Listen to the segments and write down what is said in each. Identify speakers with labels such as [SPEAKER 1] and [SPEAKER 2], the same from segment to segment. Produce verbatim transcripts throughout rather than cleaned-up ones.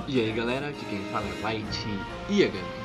[SPEAKER 1] E aí galera, aqui quem fala é Light e a Gami.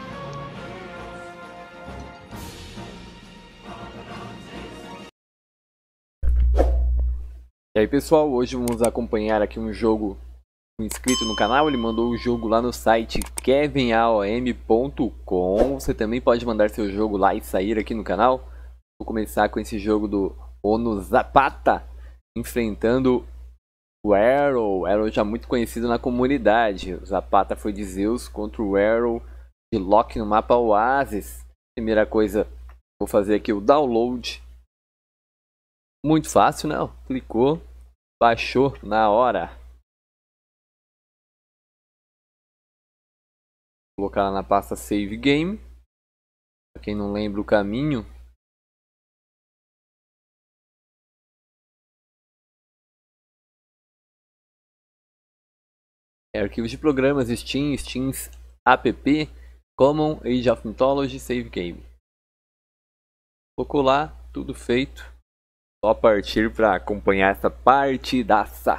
[SPEAKER 2] E aí pessoal, hoje vamos acompanhar aqui um jogo, um inscrito no canal, ele mandou o jogo lá no site kevin a o m ponto com. Você também pode mandar seu jogo lá e sair aqui no canal. Vou começar com esse jogo do Ono Zapata, enfrentando o Arrow, Arrow já muito conhecido na comunidade. O Zapata foi de Zeus contra o Arrow de Loki no mapa Oasis. Primeira coisa, vou fazer aqui o download. Muito fácil, né? Clicou, baixou na hora. Vou colocar lá na pasta Save Game. Para quem não lembra o caminho. É, arquivos de programas, Steam, Steams, App, Common, Age of Mythology, Save Game. Colocou lá, tudo feito. Só partir para acompanhar essa partidaça.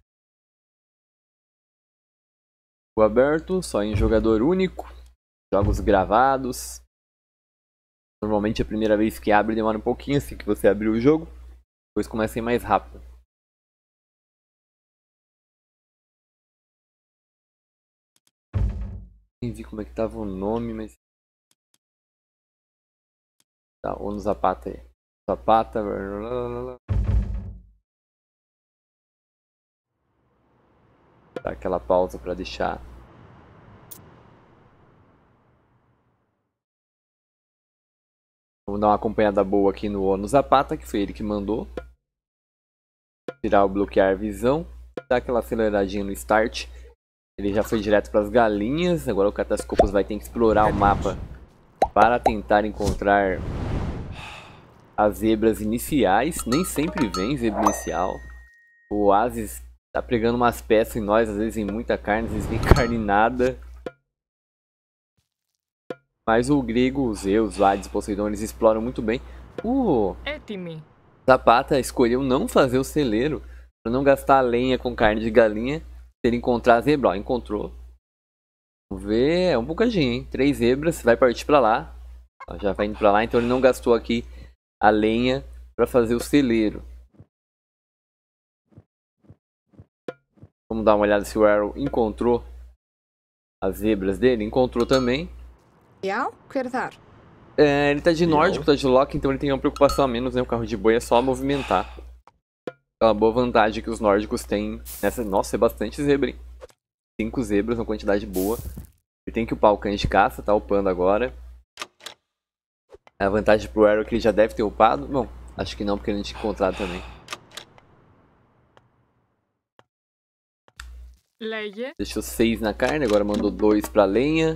[SPEAKER 2] O aberto, só em jogador único. Jogos gravados. Normalmente a primeira vez que abre demora um pouquinho assim que você abrir o jogo. Depois começa a ir mais rápido. Nem vi como é que tava o nome, mas... Tá, Ono Zapata aí. Zapata... Dá aquela pausa para deixar. Vamos dar uma acompanhada boa aqui no Ono Zapata, que foi ele que mandou. Tirar o bloquear visão. Dar aquela aceleradinha no start. Ele já foi direto para as galinhas. Agora o Catascopus vai ter que explorar o mapa para tentar encontrar as zebras iniciais. Nem sempre vem zebra inicial. O Oasis tá pregando umas peças em nós, às vezes em muita carne, às vezes em carne nada. Mas o grego, os Zeus, o Hades, Poseidon, eles exploram muito bem. O Zapata escolheu não fazer o celeiro para não gastar lenha com carne de galinha. Se ele encontrar a zebra, ó, encontrou. Vamos ver, é um bocadinho, hein? Três zebras, vai partir para lá. Ó, já vai indo para lá, então ele não gastou aqui a lenha para fazer o celeiro. Vamos dar uma olhada se o Arrow encontrou as zebras dele. Encontrou também. É, ele tá de nórdico, tá de Loki, então ele tem uma preocupação a menos, né? O carro de boi é só movimentar. Aquela boa vantagem que os nórdicos têm nessa... Nossa, é bastante zebra, hein? Cinco zebras, uma quantidade boa. Ele tem que upar o cães de caça, tá upando agora. A vantagem pro Arrow é que ele já deve ter upado. Bom, acho que não, porque ele não tinha encontrado também. Deixou seis na carne, agora mandou dois pra lenha.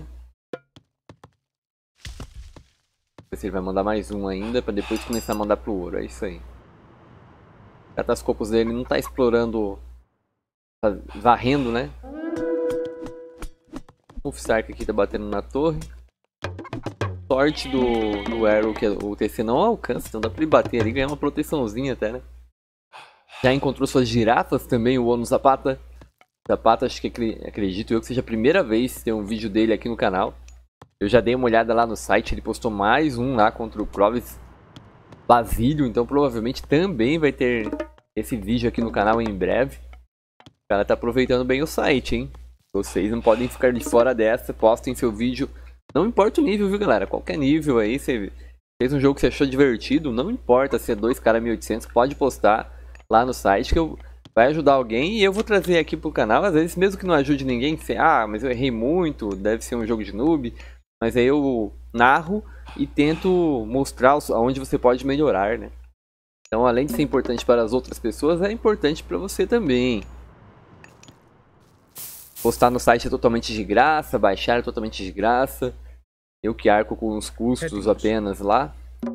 [SPEAKER 2] Ver se ele vai mandar mais um ainda, pra depois começar a mandar pro ouro, é isso aí. O Catascopus dele não tá explorando, tá varrendo, né? O Stark aqui tá batendo na torre. Sorte do, do Arrow que o T C não alcança, então dá pra ele bater ali e ganhar uma proteçãozinha até, né? Já encontrou suas girafas também, o Ono Zapata. Zapata, acho que acredito eu que seja a primeira vez que tem um vídeo dele aqui no canal. Eu já dei uma olhada lá no site, ele postou mais um lá contra o Clovis Basílio, então provavelmente também vai ter esse vídeo aqui no canal em breve. O cara tá aproveitando bem o site, hein? Vocês não podem ficar de fora dessa, postem seu vídeo. Não importa o nível, viu galera? Qualquer nível aí, você fez um jogo que você achou divertido, não importa se é dois caras mil e oitocentos, pode postar lá no site que eu... vai ajudar alguém e eu vou trazer aqui pro canal. Às vezes mesmo que não ajude ninguém, você, ah, mas eu errei muito, deve ser um jogo de noob. Mas aí eu narro e tento mostrar onde você pode melhorar, né? Então além de ser importante para as outras pessoas, é importante para você também. Postar no site é totalmente de graça, baixar é totalmente de graça. Eu que arco com os custos apenas lá.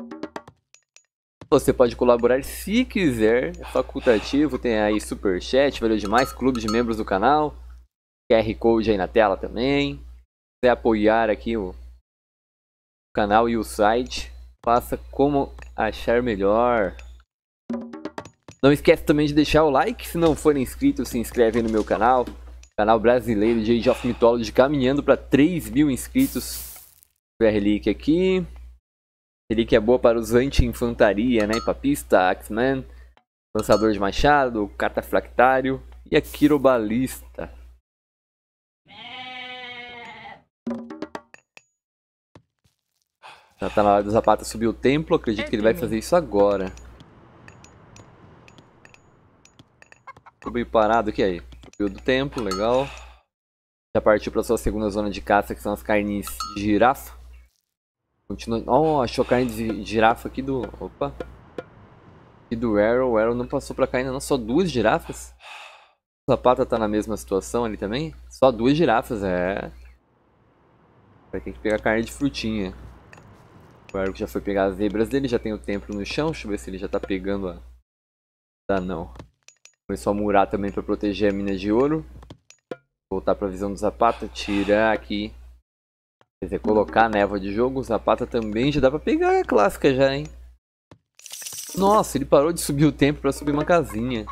[SPEAKER 2] Você pode colaborar se quiser, é facultativo, tem aí Superchat, valeu demais, clube de membros do canal. Q R Code aí na tela também. Se quiser apoiar aqui o canal e o site, faça como achar melhor. Não esquece também de deixar o like, se não for inscrito, se inscreve aí no meu canal. O Canal brasileiro de Age of Mythology caminhando para três mil inscritos. A relíquia aqui. Relíquia é boa para os anti-infantaria, né? Papista, Axeman, lançador de machado, catafractário e a quirobalista. Já tá na hora do Zapata subir o templo, acredito que ele vai fazer isso agora. Subiu parado aqui aí. Subiu do templo, legal. Já partiu para sua segunda zona de caça, que são as carnes de girafa. Continua. Oh, achou carne de girafa aqui do. Opa! Aqui do Arrow. O Arrow não passou pra cá ainda, não. Só duas girafas. O Zapata tá na mesma situação ali também. Só duas girafas, é. Vai ter que pegar carne de frutinha. O Arrow já foi pegar as zebras dele, já tem o templo no chão. Deixa eu ver se ele já tá pegando a. Tá, não. Começou a murar também pra proteger a mina de ouro. Voltar pra visão do Zapata. Tirar aqui. Quer dizer, colocar a névoa de jogo. O Zapata também já dá pra pegar a clássica já, hein. Nossa, ele parou de subir o tempo pra subir uma casinha.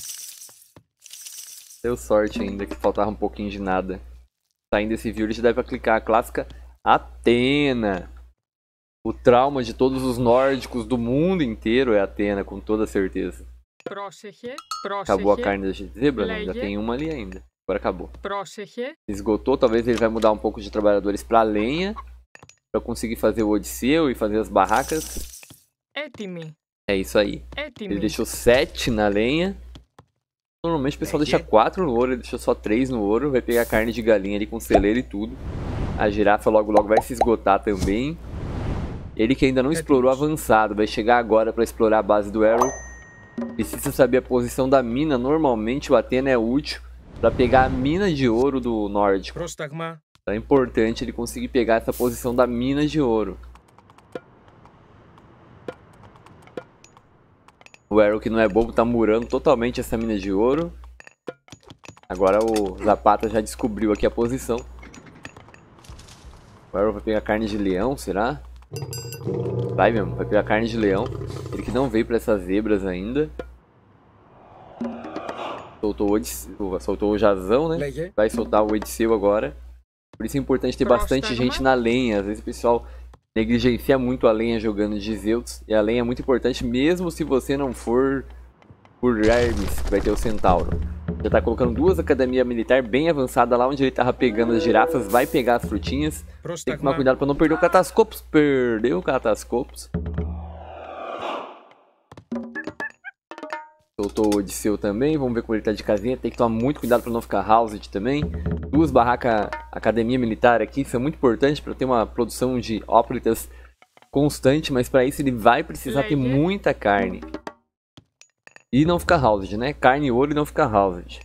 [SPEAKER 2] Deu sorte ainda, que faltava um pouquinho de nada. Saindo desse view, ele já dá pra clicar a clássica Athena. O trauma de todos os nórdicos do mundo inteiro é Athena, com toda certeza. Acabou a carne da zebra? Não, já tem uma ali ainda. Agora acabou. Esgotou, talvez ele vai mudar um pouco de trabalhadores pra lenha. Pra conseguir fazer o Odisseu e fazer as barracas. É isso aí. Ele deixou sete na lenha. Normalmente o pessoal deixa quatro no ouro, ele deixou só três no ouro. Vai pegar carne de galinha ali com celeiro e tudo. A girafa logo logo vai se esgotar também. Ele que ainda não explorou avançado, vai chegar agora pra explorar a base do Arrow. Precisa saber a posição da mina. Normalmente o Athena é útil para pegar a mina de ouro do nórdico. Então é importante ele conseguir pegar essa posição da mina de ouro. O Arrow, que não é bobo, tá murando totalmente essa mina de ouro. Agora o Zapata já descobriu aqui a posição. O Arrow vai pegar carne de leão, será? Vai mesmo, vai pegar carne de leão. Ele que não veio para essas zebras ainda. Soltou o, Odisseu, soltou o Jazão, né? Vai soltar o Odisseu agora. Por isso é importante ter bastante gente na lenha. Às vezes o pessoal negligencia muito a lenha jogando de Zeus. E a lenha é muito importante, mesmo se você não for por Hermes, que vai ter o Centauro. Já tá colocando duas academias militares bem avançadas lá onde ele tava pegando as girafas. Vai pegar as frutinhas. Tem que tomar cuidado para não perder o Catascopus. Perdeu o Catascopus. Soltou o Odisseu também. Vamos ver como ele tá de casinha. Tem que tomar muito cuidado para não ficar housed também. Duas barracas academia militar aqui são muito importantes para ter uma produção de óplitas constante. Mas para isso ele vai precisar ter muita carne. E não ficar housed, né? Carne e ouro e não ficar housed.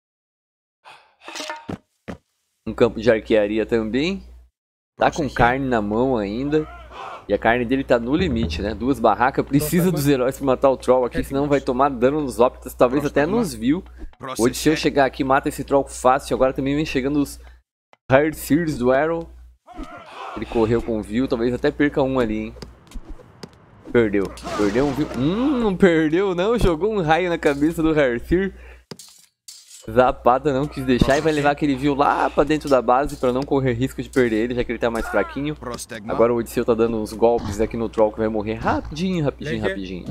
[SPEAKER 2] Um campo de arquearia também. Tá com carne na mão ainda. E a carne dele tá no limite, né? Duas barracas. Precisa dos heróis pra matar o troll aqui, senão vai tomar dano nos óptas, talvez até nos view. O Odisseu chegar aqui, mata esse troll fácil. Agora também vem chegando os Heartseers do Arrow. Ele correu com o view, talvez até perca um ali, hein? Perdeu. Perdeu um view. Hum, não perdeu não. Jogou um raio na cabeça do Heartseer. Zapata não quis deixar e vai levar aquele view lá pra dentro da base pra não correr risco de perder ele, já que ele tá mais fraquinho. Agora o Odisseu tá dando uns golpes aqui no troll que vai morrer rapidinho, rapidinho, rapidinho.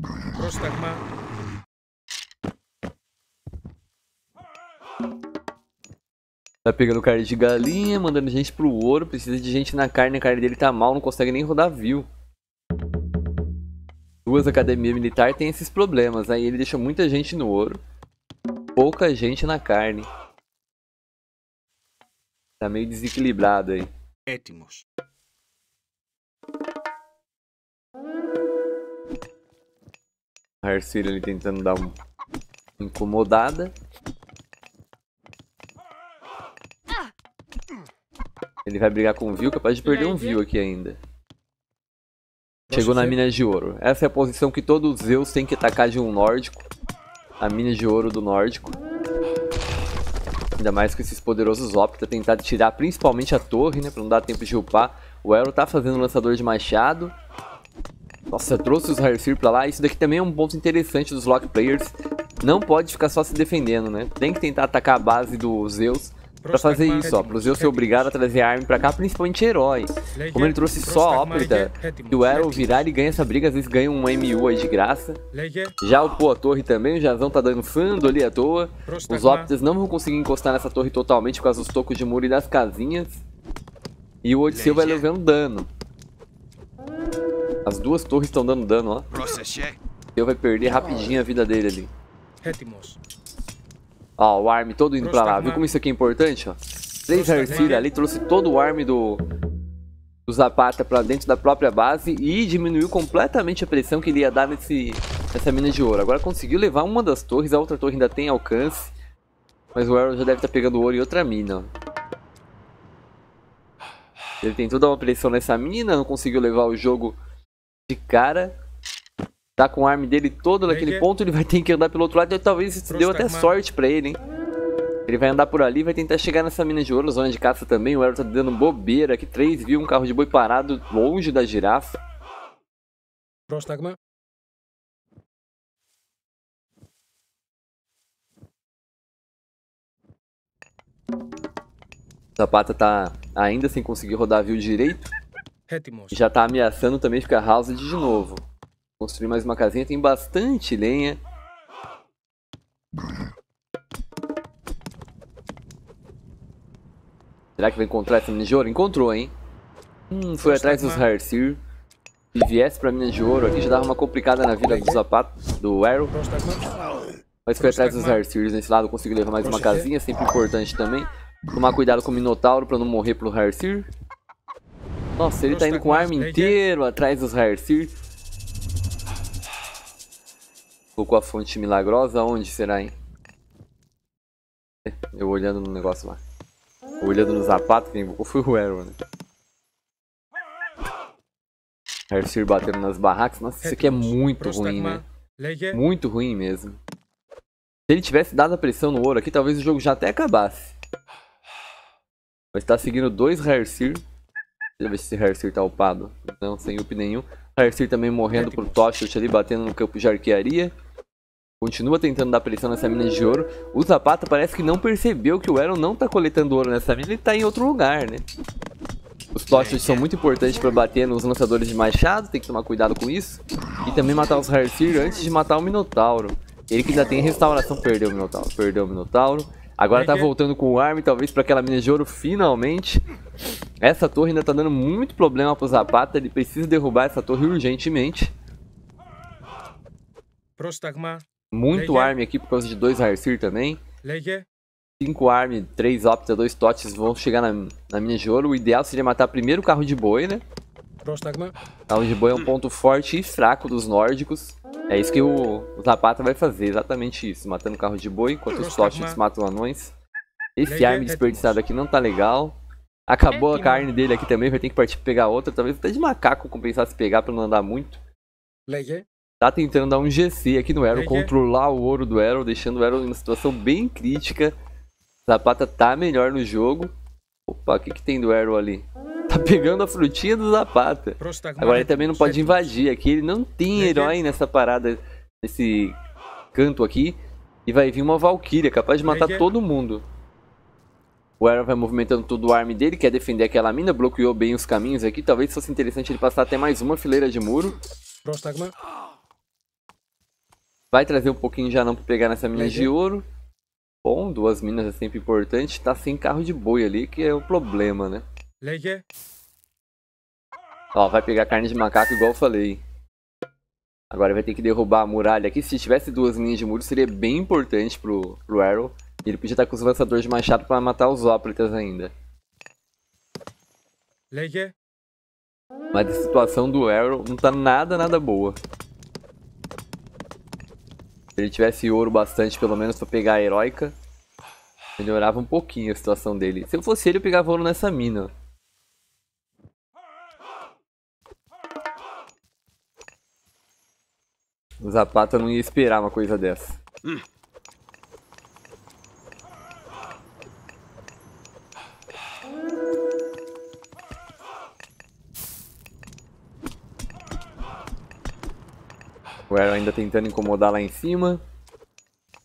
[SPEAKER 2] Tá pegando carne de galinha, mandando gente pro ouro. Precisa de gente na carne, a carne dele tá mal, não consegue nem rodar view. Duas academias militares tem esses problemas, aí ele deixa muita gente no ouro. Pouca gente na carne. Tá meio desequilibrado aí. Étimos. A Heartseer ali tentando dar uma incomodada. Ele vai brigar com o view, capaz de perder um view aqui ainda. Chegou na mina de ouro. Essa é a posição que todos os Zeus têm que atacar de um nórdico. A mina de ouro do nórdico. Ainda mais com esses poderosos Opta. Tentar tirar principalmente a torre, né? Pra não dar tempo de upar. O Arrow tá fazendo lançador de machado. Nossa, trouxe os Heartseer pra lá. Isso daqui também é um ponto interessante dos Lock Players. não pode ficar só se defendendo, né? Tem que tentar atacar a base do Zeus pra fazer isso, ó. Pro Zeus ser obrigado a trazer a Armin pra cá, principalmente herói. Como ele trouxe só a Ópera, se o Arrow virar, ele ganha essa briga, às vezes ganha um M U aí de graça. Já upou a torre também, o Jazão tá dando fando ali à toa. Os Ópteras não vão conseguir encostar nessa torre totalmente por causa dos tocos de muro e das casinhas. E o Odisseu vai levando dano. As duas torres estão dando dano, ó. O Odisseu vai perder rapidinho a vida dele ali. Ó, o arm todo indo pra lá. Viu como isso aqui é importante, ó? Três Hercir ali, trouxe todo o arm do, do Zapata pra dentro da própria base e diminuiu completamente a pressão que ele ia dar nesse, nessa mina de ouro. Agora conseguiu levar uma das torres, a outra torre ainda tem alcance. Mas o Arrow já deve estar pegando ouro em outra mina, ó. Ele tentou dar uma pressão nessa mina, não conseguiu levar o jogo de cara. Tá com o arm dele todo naquele ponto, ele vai ter que andar pelo outro lado e talvez isso deu até sorte pra ele, hein? Ele vai andar por ali e vai tentar chegar nessa mina de ouro, zona de caça também. O Arrow tá dando bobeira aqui, três, viu um carro de boi parado longe da girafa.
[SPEAKER 3] Prostagma.
[SPEAKER 2] Zapata tá ainda sem conseguir rodar view direito. Já tá ameaçando também ficar housed de novo. Construir mais uma casinha, tem bastante lenha. Será que vai encontrar essa mina de ouro? Encontrou, hein? Hum, foi atrás dos Hercir. Se viesse pra mina de ouro aqui já dava uma complicada na vida do Zapata, do Arrow. Mas foi atrás dos Hercir nesse lado, conseguiu levar mais uma casinha, sempre importante também. Tomar cuidado com o Minotauro pra não morrer pro Hercir. Nossa, ele tá indo com o arm inteiro atrás dos Hercir. Colocou a fonte milagrosa, onde será, hein? Eu olhando no negócio lá. Olhando no Zapata, quem invocou foi o Arrow, né? Hercir batendo nas barracas. Nossa, isso aqui é muito ruim, né? Muito ruim mesmo. Se ele tivesse dado a pressão no ouro aqui, talvez o jogo já até acabasse. Mas tá seguindo dois Hercir. Deixa eu ver se esse Hercir tá upado. Não, sem up nenhum. Hercir também morrendo pro Toshot ali, batendo no campo de arquearia. Continua tentando dar pressão nessa mina de ouro. O Zapata parece que não percebeu que o Arrow não tá coletando ouro nessa mina. Ele tá em outro lugar, né? Os Toshot são muito importantes pra bater nos lançadores de machado. Tem que tomar cuidado com isso. E também matar os Hercir antes de matar o Minotauro. Ele que ainda tem restauração. Perdeu o Minotauro. Perdeu o Minotauro. Agora tá voltando com o arm, talvez para aquela mina de ouro finalmente. Essa torre ainda tá dando muito problema pro Zapata. Ele precisa derrubar essa torre urgentemente. Muito arm aqui por causa de dois Hercir também. Cinco arm, três Opta, dois Totes vão chegar na, na mina de ouro. O ideal seria matar primeiro o carro de boi, né? O carro de boi é um ponto forte e fraco dos nórdicos. É isso que o, o Zapata vai fazer, exatamente isso. Matando o carro de boi, enquanto os Toshits matam anões. Esse arm desperdiçado aqui não tá legal. Acabou a carne dele aqui também, vai ter que partir pra pegar outra. Talvez até de macaco compensar se pegar pra não andar muito. Tá tentando dar um G C aqui no Arrow, controlar o ouro do Arrow, deixando o Arrow em uma situação bem crítica. Zapata tá melhor no jogo. Opa, o que que tem do Arrow ali? Tá pegando a frutinha do Zapata. Agora ele também não pode invadir aqui. Ele não tem herói nessa parada, nesse canto aqui. E vai vir uma Valkyria, capaz de matar todo mundo. O Arrow vai movimentando todo o arm dele, quer defender aquela mina. Bloqueou bem os caminhos aqui. Talvez fosse interessante ele passar até mais uma fileira de muro. Vai trazer um pouquinho já não pra pegar nessa mina de ouro. Bom, duas minas é sempre importante. Tá sem carro de boi ali, que é o problema, né? Ó, vai pegar carne de macaco igual eu falei. Agora vai ter que derrubar a muralha aqui. Se tivesse duas linhas de muro seria bem importante pro, pro Arrow. Ele podia estar com os lançadores de machado para matar os Óplitas ainda. Mas a situação do Arrow não tá nada, nada boa. Se ele tivesse ouro bastante, pelo menos pra pegar a heróica, melhorava um pouquinho a situação dele. Se eu fosse ele, eu pegava ouro nessa mina. O Zapata não ia esperar uma coisa dessa. Hum. O Arrow ainda tentando incomodar lá em cima.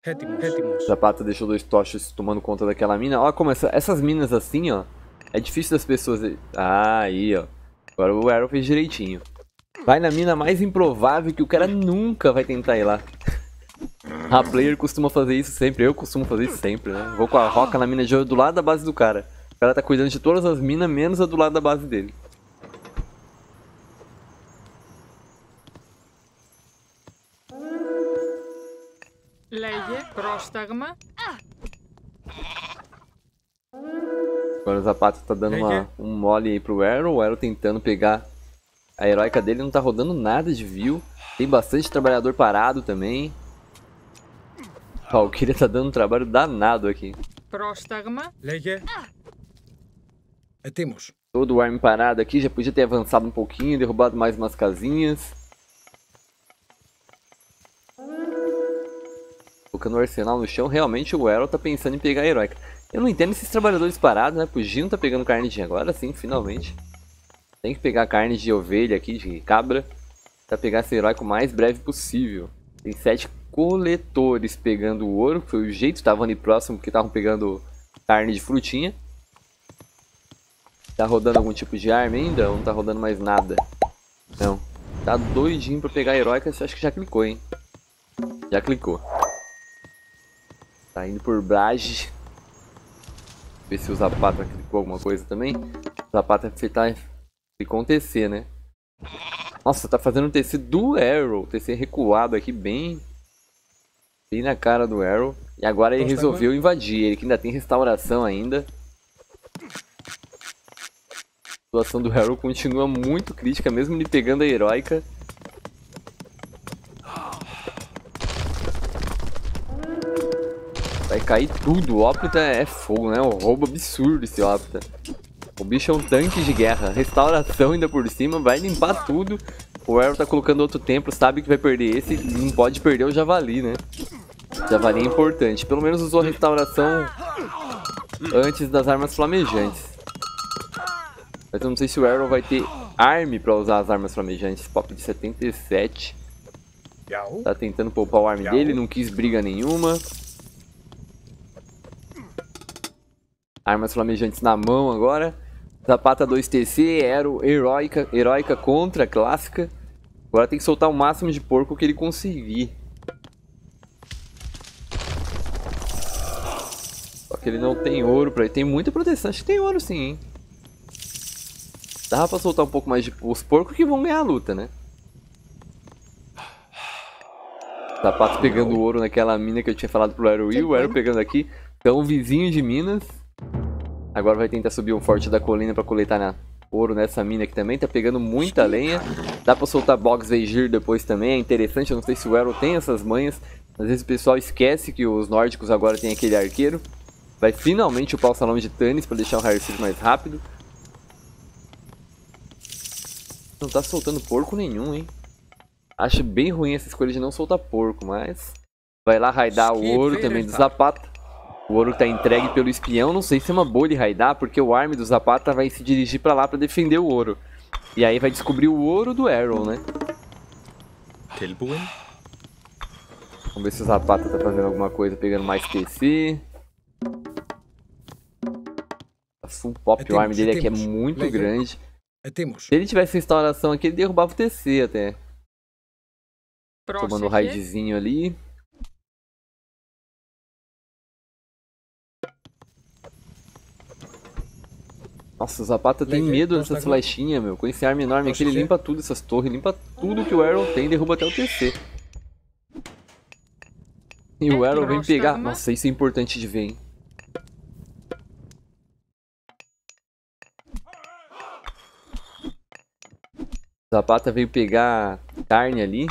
[SPEAKER 3] Έτοιμος. Έτοιμος.
[SPEAKER 2] Zapata deixou dois tochos tomando conta daquela mina. Olha como essa, essas minas assim, ó. É difícil das pessoas... Ah, aí, ó. Agora o Arrow fez direitinho. Vai na mina mais improvável que o cara nunca vai tentar ir lá. A player costuma fazer isso sempre. Eu costumo fazer isso sempre, né? Vou com a roca na mina de ouro do lado da base do cara. O cara tá cuidando de todas as minas, menos a do lado da base dele.
[SPEAKER 4] Λέγε, πρόσταγμα.
[SPEAKER 2] Agora o Zapata tá dando uma, um mole aí pro Arrow. O Arrow tentando pegar a heróica dele. Não tá rodando nada de view. Tem bastante trabalhador parado também. Valkyria tá dando um trabalho danado aqui.
[SPEAKER 4] Πρόσταγμα.
[SPEAKER 3] Λέγε. Έτοιμος.
[SPEAKER 2] Todo o arm parado aqui. Já podia ter avançado um pouquinho. Derrubado mais umas casinhas. Colocando o arsenal no chão. Realmente o Arrow tá pensando em pegar a heróica. Eu não entendo esses trabalhadores parados, né? O Gino tá pegando carne de... Agora sim, finalmente. Tem que pegar carne de ovelha aqui, de cabra. Pra pegar esse heróico o mais breve possível. Tem sete coletores pegando o ouro. Foi o jeito, estavam ali próximo porque estavam pegando carne de frutinha. Tá rodando algum tipo de arma ainda? Ou não tá rodando mais nada? Não. Tá doidinho pra pegar a heróica. Acho que já clicou, hein? Já clicou. Tá indo por Brage. Ver se o Zapata clicou alguma coisa também. O Zapata tá... clicou um T C, né? Nossa, tá fazendo um T C do Arrow. T C recuado aqui, bem... bem na cara do Arrow. E agora ele resolveu invadir. Ele que ainda tem restauração ainda. A situação do Arrow continua muito crítica, mesmo ele pegando a heróica. Vai cair tudo. O Opta é fogo, né? Um roubo absurdo esse Opta. O bicho é um tanque de guerra. Restauração ainda por cima. Vai limpar tudo. O Arrow tá colocando outro templo. Sabe que vai perder esse. Não pode perder o Javali, né? O Javali é importante. Pelo menos usou a restauração antes das armas flamejantes. Mas eu não sei se o Arrow vai ter arme pra usar as armas flamejantes. Pop de setenta e sete. Tá tentando poupar o arme dele. Não quis briga nenhuma. Armas flamejantes na mão agora. Zapata dois T C, Arrow, heróica, heróica contra, clássica. Agora tem que soltar o máximo de porco que ele conseguir. Só que ele não tem ouro pra ele. Tem muita proteção, acho que tem ouro sim, hein. Dá pra soltar um pouco mais de... os porcos que vão ganhar a luta, né. Zapata pegando o ouro naquela mina que eu tinha falado pro Arrow e o Arrow pegando aqui. Então vizinho de Minas. Agora vai tentar subir um forte da colina pra coletar na... ouro nessa mina aqui também. Tá pegando muita lenha. Dá pra soltar Box Veigir depois também. É interessante, eu não sei se o Arrow tem essas manhas. Às vezes o pessoal esquece que os nórdicos agora tem aquele arqueiro. Vai finalmente upar o Salão de Tannis pra deixar o Harseed mais rápido. Não tá soltando porco nenhum, hein. Acho bem ruim essa escolha de não soltar porco, mas... vai lá raidar o ouro também do Zapata. O ouro tá entregue pelo espião. Não sei se é uma boa ele raidar, porque o arme do Zapata vai se dirigir pra lá pra defender o ouro. E aí vai descobrir o ouro do Arrow, né? Vamos ver se o Zapata tá fazendo alguma coisa, pegando mais T C. A full pop, o arme dele aqui é muito grande. Se ele tivesse restauração aqui, ele derrubava o T C até. Tomando o raidzinho ali. Nossa, o Zapata tem medo dessas flechinhas, meu. Com esse arma enorme aqui, ele limpa tudo, essas torres. Limpa tudo que o Arrow tem e derruba até o T C. E o Arrow vem pegar... Nossa, isso é importante de ver, hein. O Zapata veio pegar carne ali.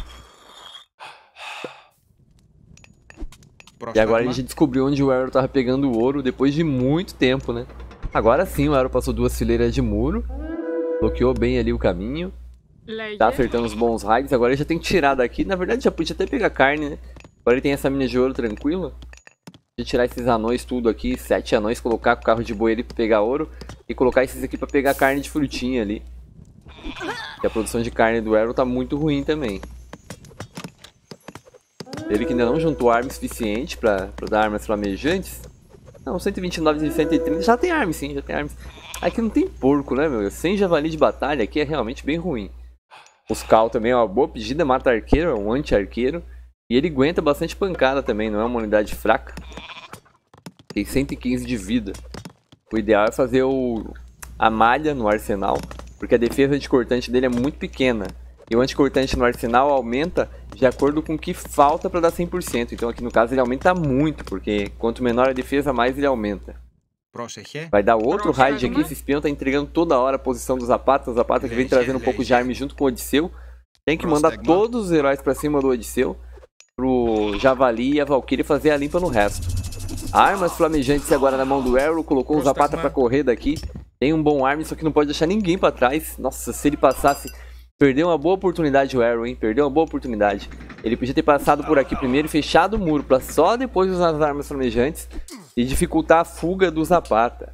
[SPEAKER 2] E agora ele já descobriu onde o Arrow tava pegando o ouro depois de muito tempo, né. Agora sim o Arrow passou duas fileiras de muro. Bloqueou bem ali o caminho. Tá acertando os bons raids. Agora ele já tem que tirar daqui. Na verdade já podia até pegar carne, né. Agora ele tem essa mina de ouro tranquila. De tirar esses anões tudo aqui. Sete anões, colocar com o carro de boi ali pra pegar ouro. E colocar esses aqui pra pegar carne de frutinha ali. E a produção de carne do Arrow tá muito ruim também. Ele que ainda não juntou arma suficiente pra, pra dar armas flamejantes. Não, cento e vinte e nove e cento e trinta já tem arma sim, já tem armas. Aqui não tem porco, né, meu? Sem javali de batalha aqui é realmente bem ruim. Os Cal também é uma boa pedida, mata arqueiro, é um anti-arqueiro. E ele aguenta bastante pancada também, não é uma unidade fraca. Tem cento e quinze de vida. O ideal é fazer o, a malha no arsenal, porque a defesa anticortante dele é muito pequena. E o anticortante no arsenal aumenta de acordo com o que falta para dar cem por cento. Então aqui no caso ele aumenta muito, porque quanto menor a defesa, mais ele aumenta. Vai dar outro raid aqui, esse espião tá entregando toda hora a posição do Zapata. O Zapata que vem trazendo um pouco de arma junto com o Odisseu. Tem que mandar todos os heróis para cima do Odisseu, pro Javali e a Valkyrie fazer a limpa no resto. Armas flamejantes agora na mão do Arrow, colocou o Zapata para correr daqui. Tem um bom arma, só que não pode deixar ninguém para trás. Nossa, se ele passasse... Perdeu uma boa oportunidade o Arrow, hein? Perdeu uma boa oportunidade. Ele podia ter passado por aqui primeiro e fechado o muro pra só depois usar as armas flamejantes e dificultar a fuga do Zapata.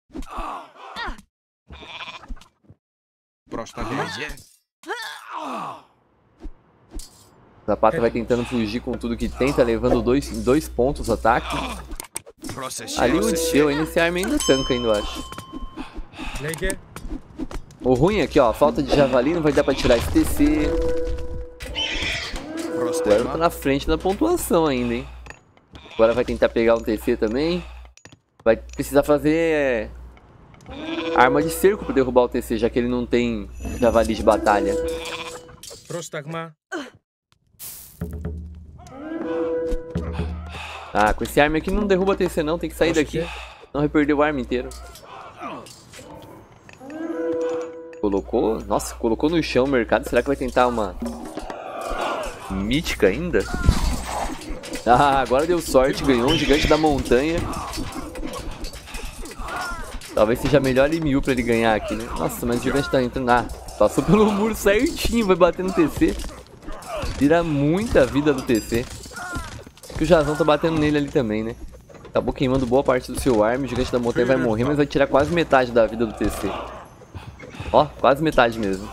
[SPEAKER 2] Zapata vai tentando fugir com tudo que tenta, levando dois, dois pontos o ataque. Ali o Odisseu, nesse arma ainda tanca ainda, eu acho. O ruim aqui, ó, falta de javali, não vai dar pra tirar esse T C. O Arrow tá na frente da pontuação ainda, hein. Agora vai tentar pegar um T C também. Vai precisar fazer é, arma de cerco pra derrubar o T C, já que ele não tem javali de batalha. Ah, com esse arma aqui não derruba T C não, tem que sair daqui. Não vai perder o arma inteiro. Colocou, nossa, colocou no chão o mercado. Será que vai tentar uma mítica ainda? Ah, agora deu sorte, ganhou um gigante da montanha. Talvez seja melhor em mil pra ele ganhar aqui, né? Nossa, mas o gigante tá entrando. Ah, passou pelo muro certinho, vai bater no T C. Tira muita vida do T C. Que o Jazão tá batendo nele ali também, né? Acabou queimando boa parte do seu arma. O gigante da montanha vai morrer, mas vai tirar quase metade da vida do T C. Ó, quase metade mesmo.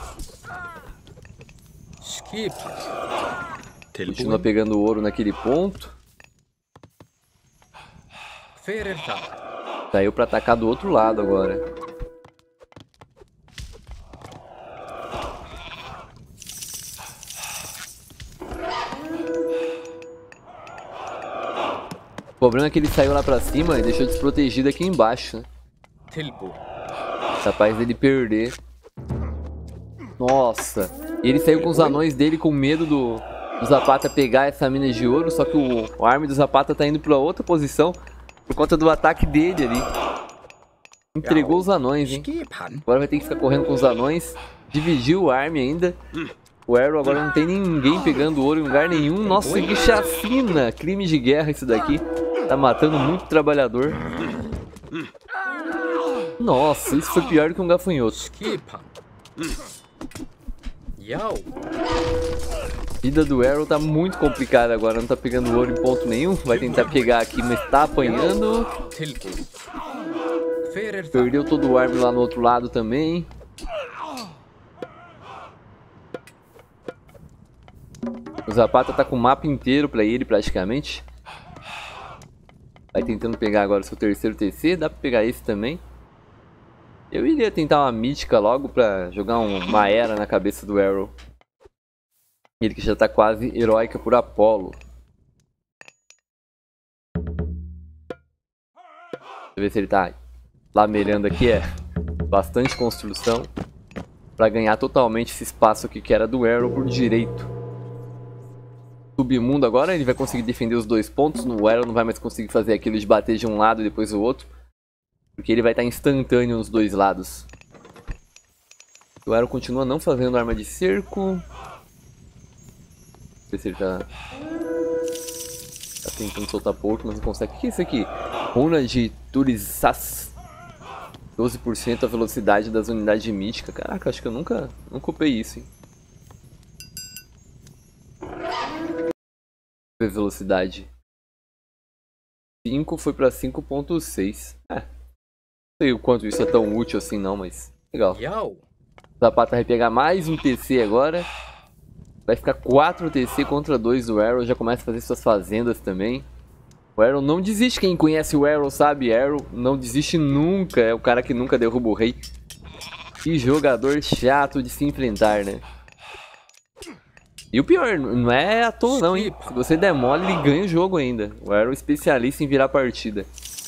[SPEAKER 2] Continua pegando ouro naquele ponto. Saiu pra atacar do outro lado agora. O problema é que ele saiu lá pra cima e deixou desprotegido aqui embaixo, né? Capaz dele perder. Nossa. E ele saiu com os anões dele com medo do, do Zapata pegar essa mina de ouro. Só que o, o arma do Zapata tá indo pra outra posição por conta do ataque dele ali. Entregou os anões, hein? Agora vai ter que ficar correndo com os anões. Dividiu o arma ainda. O Arrow agora não tem ninguém pegando ouro em lugar nenhum. Nossa, que chacina! Crime de guerra isso daqui. Tá matando muito trabalhador. Nossa, isso foi pior do que um gafanhoto. A vida do Arrow tá muito complicada agora. Não tá pegando ouro em ponto nenhum. Vai tentar pegar aqui, mas tá apanhando. Perdeu todo o arma lá no outro lado também. O Zapata tá com o mapa inteiro pra ele praticamente. Vai tentando pegar agora o seu terceiro T C. Dá pra pegar esse também. Eu iria tentar uma mítica logo pra jogar um, uma era na cabeça do Arrow. Ele que já tá quase heróica por Apolo. Deixa eu ver se ele tá lamelhando aqui. É bastante construção pra ganhar totalmente esse espaço aqui que era do Arrow por direito. Submundo agora, ele vai conseguir defender os dois pontos. O Arrow não vai mais conseguir fazer aquilo de bater de um lado e depois o outro, porque ele vai estar instantâneo nos dois lados. O Arrow continua não fazendo arma de cerco. Ver se ele tá... tá tentando soltar pouco, mas não consegue. O que é isso aqui? Runa de Turisas. doze por cento a velocidade das unidades de mítica. Caraca, acho que eu nunca, nunca upei isso, hein? Velocidade cinco foi pra cinco ponto seis. É, não sei o quanto isso é tão útil assim não, mas legal. O Zapata vai pegar mais um T C agora. Vai ficar quatro T C contra dois do Arrow. Já começa a fazer suas fazendas também. O Arrow não desiste. Quem conhece o Arrow sabe. Arrow não desiste nunca. É o cara que nunca derruba o rei. Que jogador chato de se enfrentar, né? E o pior, não é à toa não, hein? Se você der mole, ele ganha o jogo ainda. O Arrow é especialista em virar partida.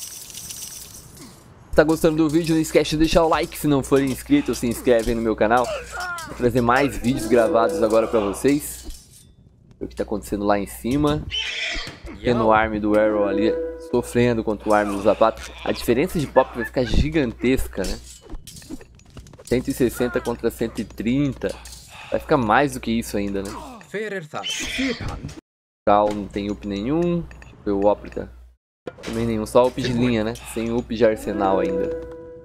[SPEAKER 2] Se tá gostando do vídeo, não esquece de deixar o like. Se não for inscrito, se inscreve aí no meu canal. Vou trazer mais vídeos gravados agora pra vocês. O que tá acontecendo lá em cima. Tendo o arm do Arrow ali sofrendo contra o arm do Zapata. A diferença de pop vai ficar gigantesca, né? cento e sessenta contra cento e trinta. Vai ficar mais do que isso ainda, né? Cal não tem up nenhum. Deixa eu ver o Oprita. Também nenhum, só up de linha, né? Sem up de arsenal ainda.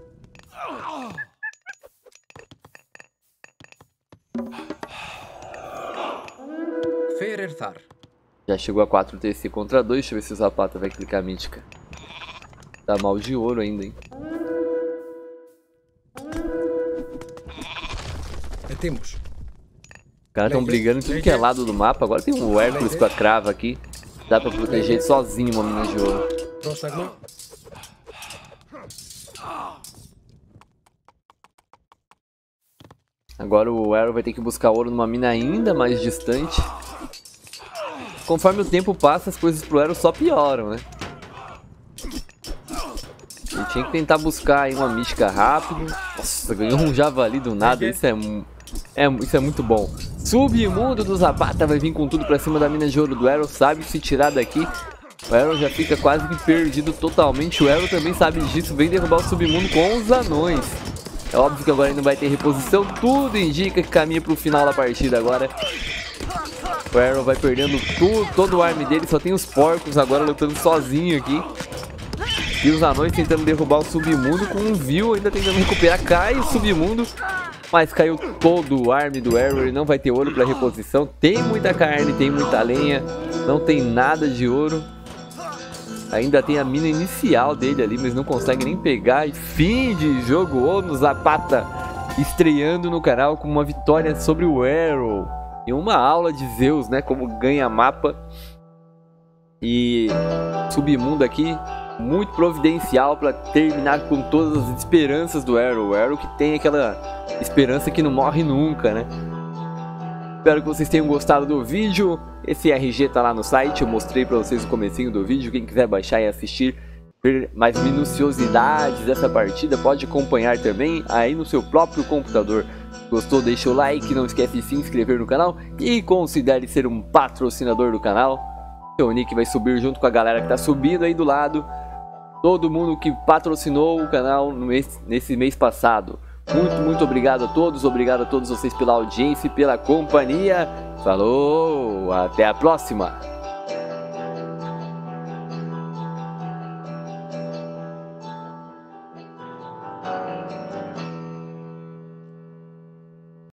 [SPEAKER 2] Já chegou a quatro T C contra dois. Deixa eu ver se o Zapata vai clicar a mítica. Tá mal de ouro ainda, hein?
[SPEAKER 3] Temos.
[SPEAKER 2] Os caras estão brigando em tudo que é lado do mapa. Agora tem um Hércules com a crava aqui. Dá pra proteger sozinho uma mina de ouro. Agora o Arrow vai ter que buscar ouro numa mina ainda mais distante. Conforme o tempo passa, as coisas pro Arrow só pioram, né? Ele tinha que tentar buscar aí uma mística rápido. Nossa, ganhou um javali do nada. Isso é, é, isso é muito bom. Submundo do Zapata vai vir com tudo pra cima da mina de ouro do Arrow. Sabe se tirar daqui. O Arrow já fica quase que perdido totalmente. O Arrow também sabe disso. Vem derrubar o submundo com os anões. É óbvio que agora ele não vai ter reposição. Tudo indica que caminha pro final da partida agora. O Arrow vai perdendo tudo, todo o arm dele. Só tem os porcos agora lutando sozinho aqui. E os anões tentando derrubar o submundo com um view, ainda tentando recuperar. Cai o submundo, mas caiu todo o arm do Arrow. Ele não vai ter ouro para reposição. Tem muita carne, tem muita lenha. Não tem nada de ouro. Ainda tem a mina inicial dele ali, mas não consegue nem pegar. E fim de jogo, no Zapata estreando no canal com uma vitória sobre o Arrow. E uma aula de Zeus, né? Como ganha mapa. E submundo aqui, muito providencial para terminar com todas as esperanças do Arrow. O Arrow que tem aquela esperança que não morre nunca, né? Espero que vocês tenham gostado do vídeo. Esse R G tá lá no site, eu mostrei para vocês o comecinho do vídeo. Quem quiser baixar e assistir, ver mais minuciosidades dessa partida, pode acompanhar também aí no seu próprio computador. Gostou? Deixa o like, não esquece de se inscrever no canal e considere ser um patrocinador do canal. Seu nick vai subir junto com a galera que tá subindo aí do lado. Todo mundo que patrocinou o canal no mês, nesse mês passado. Muito, muito obrigado a todos. Obrigado a todos vocês pela audiência e pela companhia. Falou, até a próxima.